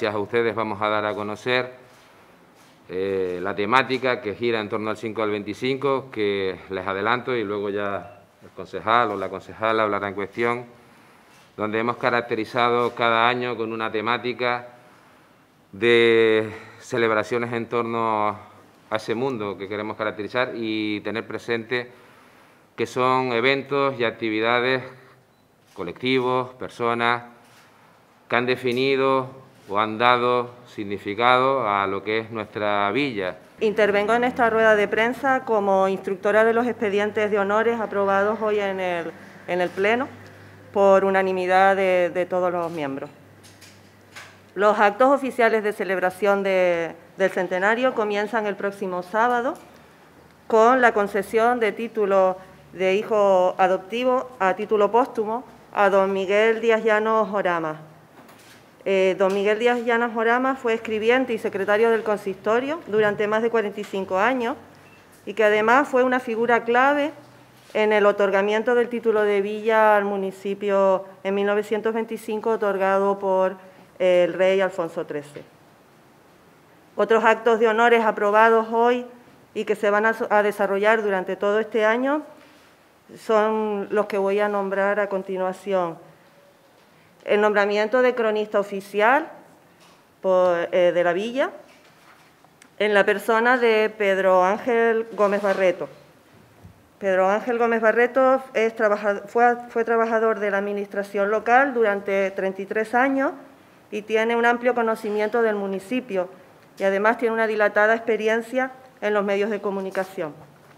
gracias a ustedes vamos a dar a conocer la temática que gira en torno al 5 al 25, que les adelanto y luego ya el concejal o la concejala hablará en cuestión, donde hemos caracterizado cada año con una temática de celebraciones en torno a ese mundo que queremos caracterizar y tener presente que son eventos y actividades, colectivos, personas que han definido o han dado significado a lo que es nuestra villa. Intervengo en esta rueda de prensa como instructora de los expedientes de honores aprobados hoy en el Pleno por unanimidad de todos los miembros. Los actos oficiales de celebración del centenario comienzan el próximo sábado con la concesión de título de hijo adoptivo a título póstumo a don Miguel Díaz Llanos Jorama. Don Miguel Díaz Llanos Jorama fue escribiente y secretario del consistorio durante más de 45 años y que además fue una figura clave en el otorgamiento del título de villa al municipio en 1925, otorgado por el rey Alfonso XIII. Otros actos de honores aprobados hoy y que se van a desarrollar durante todo este año son los que voy a nombrar a continuación. El nombramiento de cronista oficial de la villa en la persona de Pedro Ángel Gómez Barreto. Pedro Ángel Gómez Barreto fue trabajador de la administración local durante 33 años y tiene un amplio conocimiento del municipio y además tiene una dilatada experiencia en los medios de comunicación.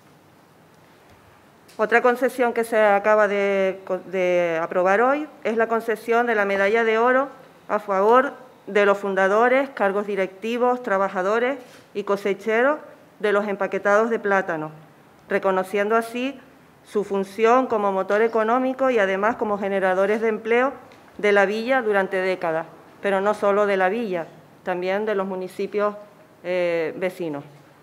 Otra concesión que se acaba de aprobar hoy es la concesión de la medalla de oro a favor de los fundadores, cargos directivos, trabajadores y cosecheros de los empaquetados de plátano, reconociendo así su función como motor económico y además como generadores de empleo de la villa durante décadas, pero no solo de la villa, también de los municipios vecinos.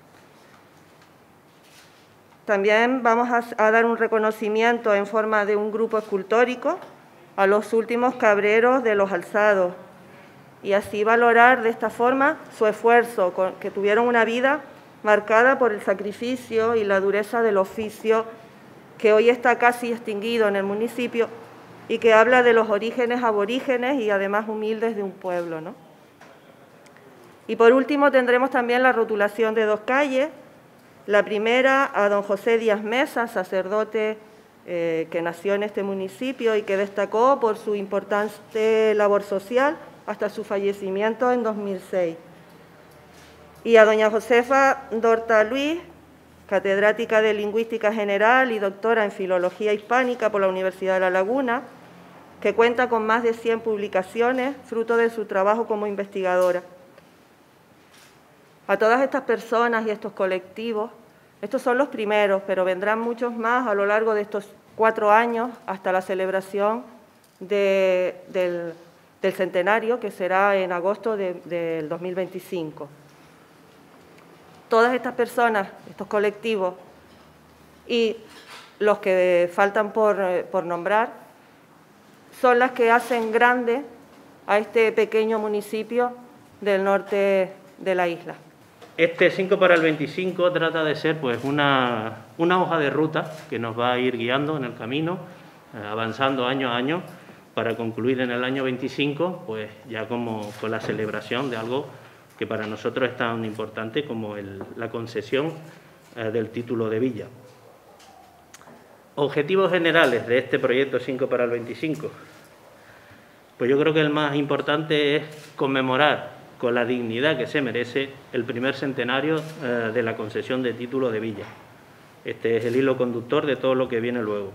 También vamos a dar un reconocimiento en forma de un grupo escultórico a los últimos cabreros de los alzados y así valorar de esta forma su esfuerzo, que tuvieron una vida marcada por el sacrificio y la dureza del oficio que hoy está casi extinguido en el municipio y que habla de los orígenes aborígenes y además humildes de un pueblo, ¿no? Y por último tendremos también la rotulación de 2 calles. La primera a don José Díaz Mesa, sacerdote que nació en este municipio y que destacó por su importante labor social hasta su fallecimiento en 2006. Y a doña Josefa Dorta Luis, catedrática de Lingüística General y doctora en Filología Hispánica por la Universidad de La Laguna, que cuenta con más de 100 publicaciones, fruto de su trabajo como investigadora. A todas estas personas y estos colectivos, estos son los primeros, pero vendrán muchos más a lo largo de estos 4 años hasta la celebración del centenario, que será en agosto del 2025. Todas estas personas, estos colectivos y los que faltan por nombrar, son las que hacen grande a este pequeño municipio del norte de la isla. Este 5 para el 25 trata de ser pues una hoja de ruta que nos va a ir guiando en el camino, avanzando año a año, para concluir en el año 25, pues ya como con la celebración de algo que para nosotros es tan importante como la concesión del título de villa. Objetivos generales de este proyecto 5 para el 25. Pues yo creo que el más importante es conmemorar con la dignidad que se merece el primer centenario de la concesión de título de villa. Este es el hilo conductor de todo lo que viene luego.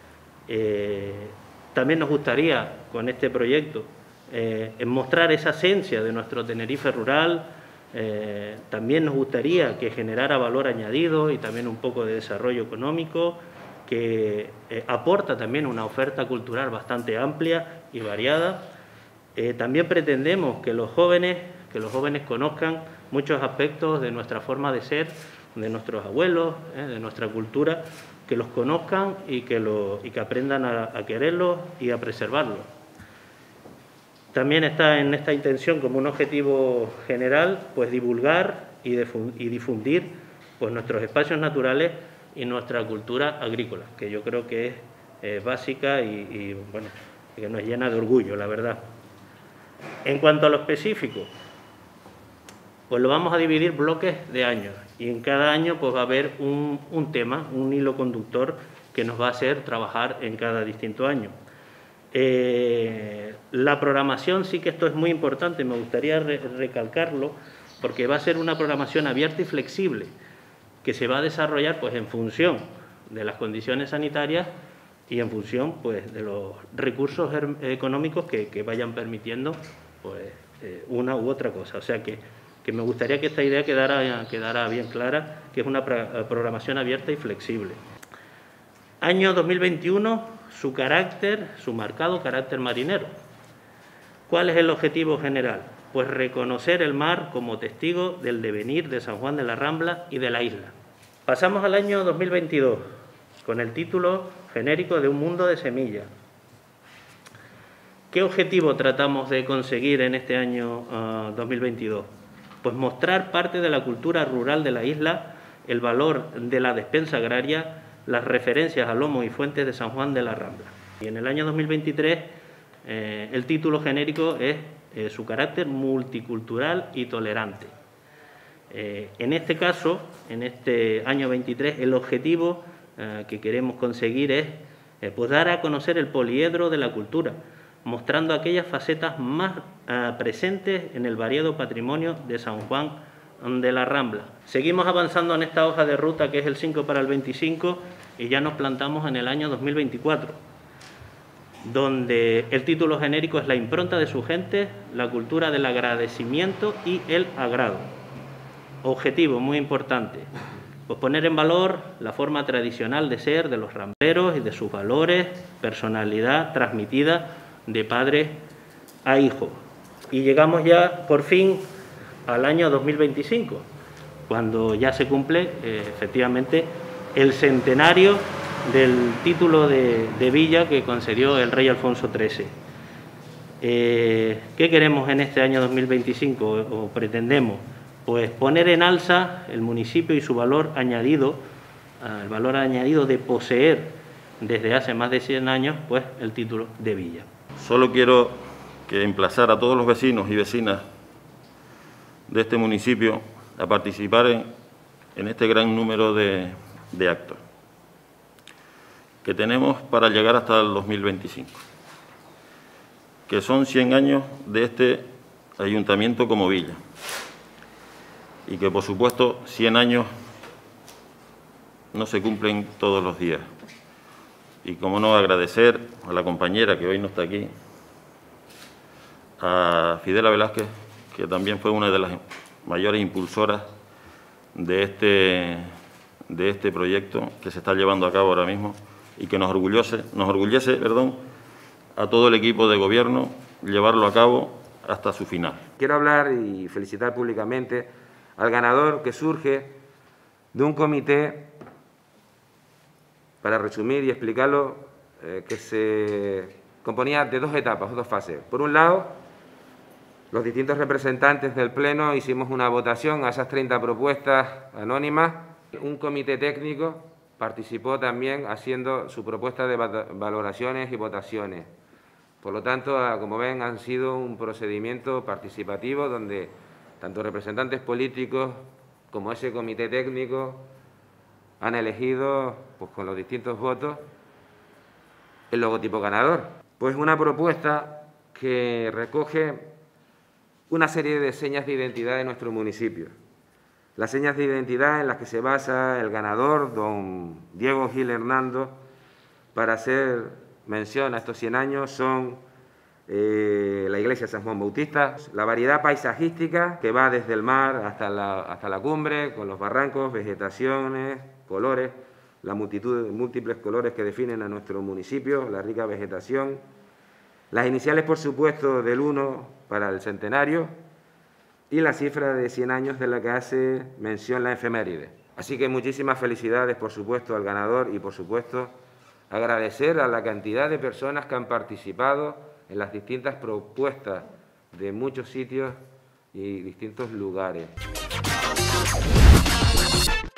También nos gustaría, con este proyecto, mostrar esa esencia de nuestro Tenerife rural. También nos gustaría que generara valor añadido y también un poco de desarrollo económico, que aporta también una oferta cultural bastante amplia y variada. También pretendemos que los jóvenes conozcan muchos aspectos de nuestra forma de ser, de nuestros abuelos, de nuestra cultura, que los conozcan y que aprendan a quererlos y a preservarlos. También está en esta intención como un objetivo general, pues divulgar y difundir pues nuestros espacios naturales y nuestra cultura agrícola, que yo creo que es básica y bueno, que nos llena de orgullo, la verdad. En cuanto a lo específico, pues lo vamos a dividir bloques de años y en cada año pues va a haber un tema, un hilo conductor que nos va a hacer trabajar en cada distinto año. La programación, sí que esto es muy importante, me gustaría recalcarlo, porque va a ser una programación abierta y flexible, que se va a desarrollar pues en función de las condiciones sanitarias y en función pues de los recursos económicos que vayan permitiendo pues una u otra cosa. O sea que me gustaría que esta idea quedara bien clara, que es una programación abierta y flexible. Año 2021, su marcado carácter marinero. ¿Cuál es el objetivo general? Pues reconocer el mar como testigo del devenir de San Juan de la Rambla y de la isla. Pasamos al año 2022, con el título genérico de Un mundo de semillas. ¿Qué objetivo tratamos de conseguir en este año 2022? Pues mostrar parte de la cultura rural de la isla, el valor de la despensa agraria, las referencias a lomos y fuentes de San Juan de la Rambla. Y en el año 2023 el título genérico es su carácter multicultural y tolerante. En este caso, en este año 23, el objetivo que queremos conseguir es pues dar a conocer el poliedro de la cultura, mostrando aquellas facetas más presentes en el variado patrimonio de San Juan de la Rambla. Seguimos avanzando en esta hoja de ruta que es el 5 para el 25 y ya nos plantamos en el año 2024, donde el título genérico es la impronta de su gente, la cultura del agradecimiento y el agrado. Objetivo muy importante, pues poner en valor la forma tradicional de ser de los rambleros y de sus valores, personalidad transmitida de padre a hijo. Y llegamos ya por fin al año 2025, cuando ya se cumple efectivamente el centenario del título de villa que concedió el rey Alfonso XIII. ¿Qué queremos en este año 2025 o pretendemos? Pues poner en alza el municipio y su valor añadido, el valor añadido de poseer desde hace más de 100 años pues el título de villa. Solo quiero emplazar a todos los vecinos y vecinas de este municipio a participar en este gran número de actos que tenemos para llegar hasta el 2025, que son 100 años de este ayuntamiento como villa y que, por supuesto, 100 años no se cumplen todos los días. Y, como no, agradecer a la compañera que hoy no está aquí, a Fidela Velázquez, que también fue una de las mayores impulsoras de este proyecto que se está llevando a cabo ahora mismo y que nos orgullece, a todo el equipo de gobierno llevarlo a cabo hasta su final. Quiero hablar y felicitar públicamente al ganador que surge de un comité, para resumir y explicarlo, que se componía de dos etapas, dos fases. Por un lado, los distintos representantes del Pleno hicimos una votación a esas 30 propuestas anónimas. Un comité técnico participó también haciendo su propuesta de valoraciones y votaciones. Por lo tanto, como ven, han sido un procedimiento participativo donde tanto representantes políticos como ese comité técnico han elegido, pues con los distintos votos, el logotipo ganador. Pues una propuesta que recoge una serie de señas de identidad de nuestro municipio. Las señas de identidad en las que se basa el ganador, don Diego Gil Hernando, para hacer mención a estos 100 años, son la iglesia de San Juan Bautista, la variedad paisajística que va desde el mar hasta la cumbre, con los barrancos, vegetaciones, colores, la multitud de múltiples colores que definen a nuestro municipio, la rica vegetación, las iniciales, por supuesto, del 1 para el centenario y la cifra de 100 años de la que hace mención la efeméride. Así que muchísimas felicidades, por supuesto, al ganador y, por supuesto, agradecer a la cantidad de personas que han participado en las distintas propuestas de muchos sitios y distintos lugares.